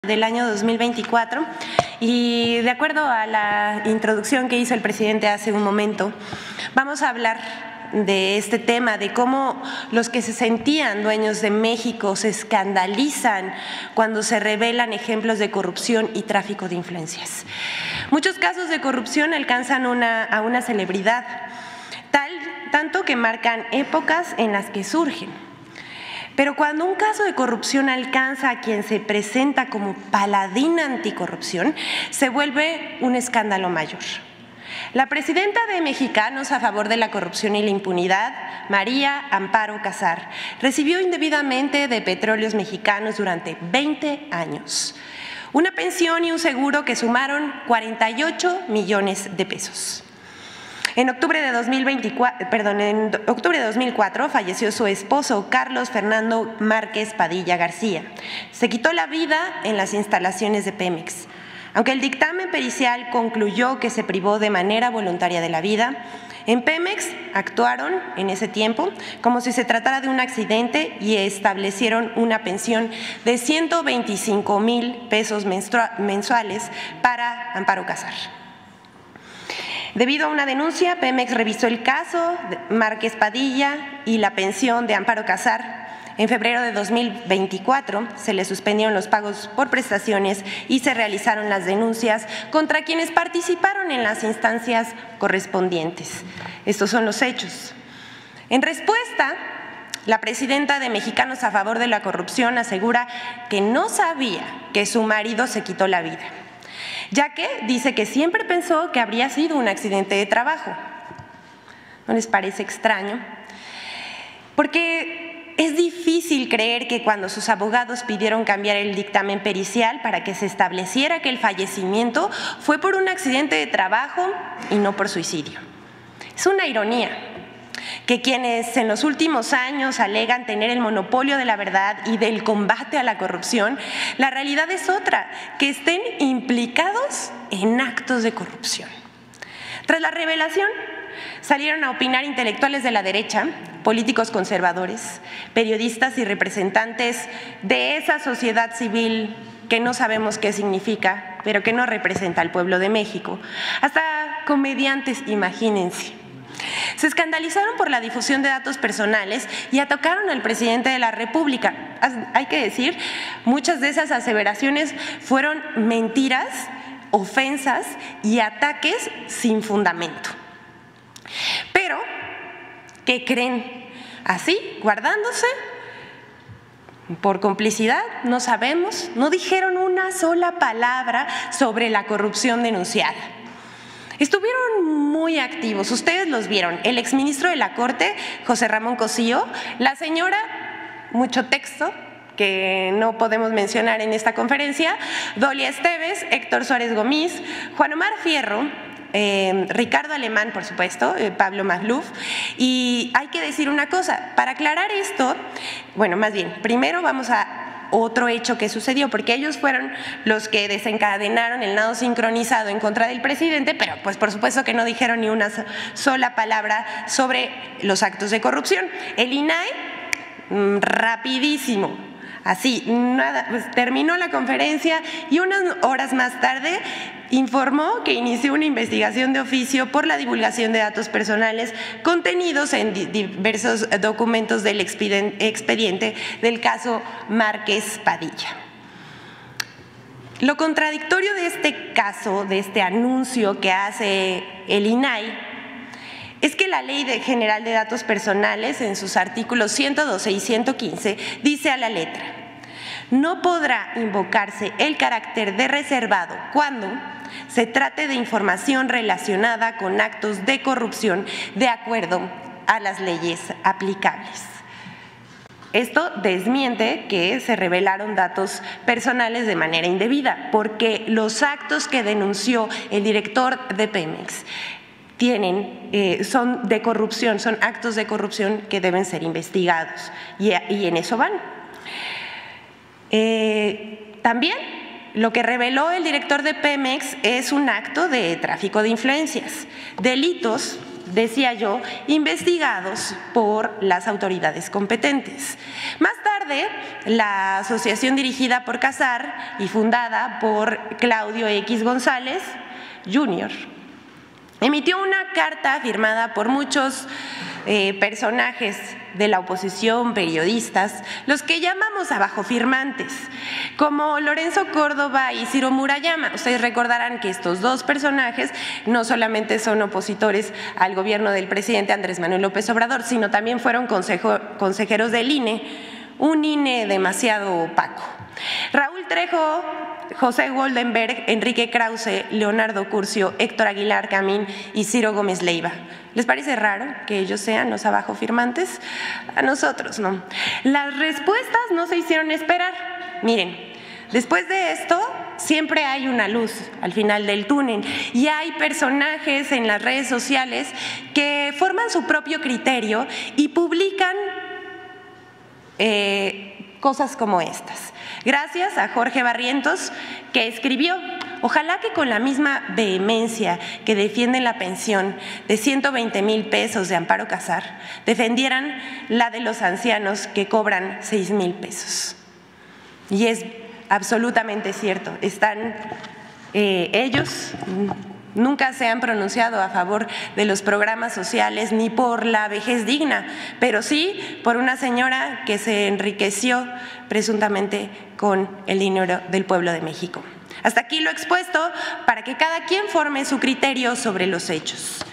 del año 2024 y de acuerdo a la introducción que hizo el presidente hace un momento, vamos a hablar de este tema, de cómo los que se sentían dueños de México se escandalizan cuando se revelan ejemplos de corrupción y tráfico de influencias. Muchos casos de corrupción alcanzan a una celebridad, tanto que marcan épocas en las que surgen. Pero cuando un caso de corrupción alcanza a quien se presenta como paladín anticorrupción, se vuelve un escándalo mayor. La presidenta de Mexicanos a favor de la corrupción y la impunidad, María Amparo Casar, recibió indebidamente de Petróleos Mexicanos durante 20 años una pensión y un seguro que sumaron 48 millones de pesos. En octubre de 2004 falleció su esposo, Carlos Fernando Márquez Padilla García. Se quitó la vida en las instalaciones de Pemex. Aunque el dictamen pericial concluyó que se privó de manera voluntaria de la vida, en Pemex actuaron en ese tiempo como si se tratara de un accidente y establecieron una pensión de 125,000 pesos mensuales para Amparo Casar. Debido a una denuncia, Pemex revisó el caso de Márquez Padilla y la pensión de Amparo Casar. En febrero de 2024 se le suspendieron los pagos por prestaciones y se realizaron las denuncias contra quienes participaron en las instancias correspondientes. Estos son los hechos. En respuesta, la presidenta de Mexicanos a favor de la corrupción asegura que no sabía que su marido se quitó la vida, ya que dice que siempre pensó que habría sido un accidente de trabajo. ¿No les parece extraño? Porque es difícil creer que cuando sus abogados pidieron cambiar el dictamen pericial para que se estableciera que el fallecimiento fue por un accidente de trabajo y no por suicidio. Es una ironía que quienes en los últimos años alegan tener el monopolio de la verdad y del combate a la corrupción, la realidad es otra, que estén implicados en actos de corrupción. Tras la revelación, salieron a opinar intelectuales de la derecha, políticos conservadores, periodistas y representantes de esa sociedad civil que no sabemos qué significa, pero que no representa al pueblo de México, hasta comediantes, imagínense. Se escandalizaron por la difusión de datos personales y atacaron al presidente de la República. Hay que decir, muchas de esas aseveraciones fueron mentiras, ofensas y ataques sin fundamento. Pero, ¿qué creen? Así, guardándose, por complicidad, no sabemos, no dijeron una sola palabra sobre la corrupción denunciada. Estuvieron muy activos, ustedes los vieron, el exministro de la Corte, José Ramón Cosío, la señora, mucho texto, que no podemos mencionar en esta conferencia, Dolia Esteves, Héctor Suárez Gómez, Juan Omar Fierro, Ricardo Alemán, por supuesto, Pablo Magluf. Y hay que decir una cosa, para aclarar esto, bueno, más bien, primero vamos a otro hecho que sucedió, porque ellos fueron los que desencadenaron el nado sincronizado en contra del presidente, pero pues por supuesto que no dijeron ni una sola palabra sobre los actos de corrupción. El INAI, rapidísimo, así, nada, pues terminó la conferencia y unas horas más tarde informó que inició una investigación de oficio por la divulgación de datos personales contenidos en diversos documentos del expediente del caso Márquez Padilla. Lo contradictorio de este caso, de este anuncio que hace el INAI, es que la Ley General de Datos Personales, en sus artículos 112 y 115, dice a la letra: no podrá invocarse el carácter de reservado cuando se trate de información relacionada con actos de corrupción de acuerdo a las leyes aplicables. Esto desmiente que se revelaron datos personales de manera indebida, porque los actos que denunció el director de Pemex son de corrupción, son actos de corrupción que deben ser investigados y en eso van. También lo que reveló el director de Pemex es un acto de tráfico de influencias, delitos, decía yo, investigados por las autoridades competentes. Más tarde tarde, la asociación dirigida por Casar y fundada por Claudio X González Jr. emitió una carta firmada por muchos personajes de la oposición, periodistas, los que llamamos abajofirmantes, como Lorenzo Córdoba y Ciro Murayama. Ustedes recordarán que estos dos personajes no solamente son opositores al gobierno del presidente Andrés Manuel López Obrador, sino también fueron consejeros del INE, un INE demasiado opaco. Raúl Trejo, José Goldenberg, Enrique Krause, Leonardo Curcio, Héctor Aguilar Camín y Ciro Gómez Leiva. ¿Les parece raro que ellos sean los abajofirmantes? A nosotros no. Las respuestas no se hicieron esperar. Miren, después de esto siempre hay una luz al final del túnel y hay personajes en las redes sociales que forman su propio criterio y publican cosas como estas. Gracias a Jorge Barrientos, que escribió: ojalá que con la misma vehemencia que defienden la pensión de 120,000 pesos de Amparo Casar, defendieran la de los ancianos que cobran 6,000 pesos. Y es absolutamente cierto, ellos nunca se han pronunciado a favor de los programas sociales ni por la vejez digna, pero sí por una señora que se enriqueció presuntamente con el dinero del pueblo de México. Hasta aquí lo expuesto para que cada quien forme su criterio sobre los hechos.